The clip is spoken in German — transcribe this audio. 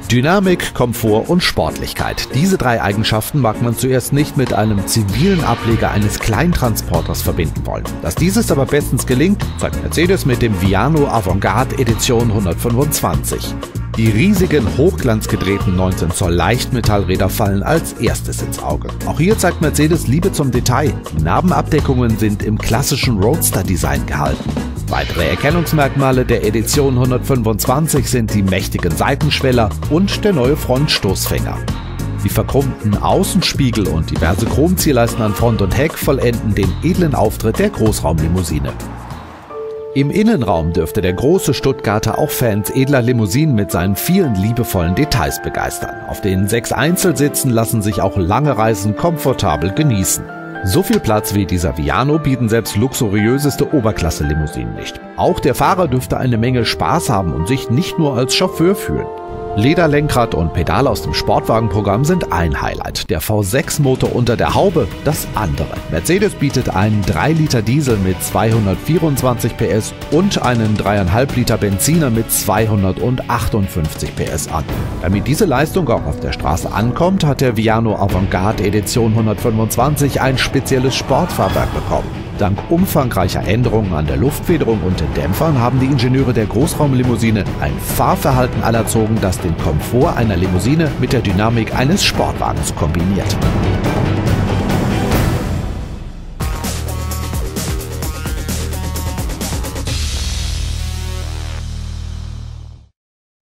Dynamik, Komfort und Sportlichkeit. Diese drei Eigenschaften mag man zuerst nicht mit einem zivilen Ableger eines Kleintransporters verbinden wollen. Dass dieses aber bestens gelingt, zeigt Mercedes mit dem Viano Avantgarde Edition 125. Die riesigen, hochglanzgedrehten 19 Zoll Leichtmetallräder fallen als erstes ins Auge. Auch hier zeigt Mercedes Liebe zum Detail. Die Narbenabdeckungen sind im klassischen Roadster-Design gehalten. Weitere Erkennungsmerkmale der Edition 125 sind die mächtigen Seitenschweller und der neue Frontstoßfänger. Die verchromten Außenspiegel und diverse Chromzierleisten an Front und Heck vollenden den edlen Auftritt der Großraumlimousine. Im Innenraum dürfte der große Stuttgarter auch Fans edler Limousinen mit seinen vielen liebevollen Details begeistern. Auf den 6 Einzelsitzen lassen sich auch lange Reisen komfortabel genießen. So viel Platz wie dieser Viano bieten selbst luxuriöseste Oberklasse-Limousinen nicht. Auch der Fahrer dürfte eine Menge Spaß haben und sich nicht nur als Chauffeur fühlen. Lederlenkrad und Pedale aus dem Sportwagenprogramm sind ein Highlight, der V6-Motor unter der Haube das andere. Mercedes bietet einen 3 Liter Diesel mit 224 PS und einen 3,5 Liter Benziner mit 258 PS an. Damit diese Leistung auch auf der Straße ankommt, hat der Viano Avantgarde Edition 125 ein spezielles Sportfahrwerk bekommen. Dank umfangreicher Änderungen an der Luftfederung und den Dämpfern haben die Ingenieure der Großraumlimousine ein Fahrverhalten anerzogen, das den Komfort einer Limousine mit der Dynamik eines Sportwagens kombiniert.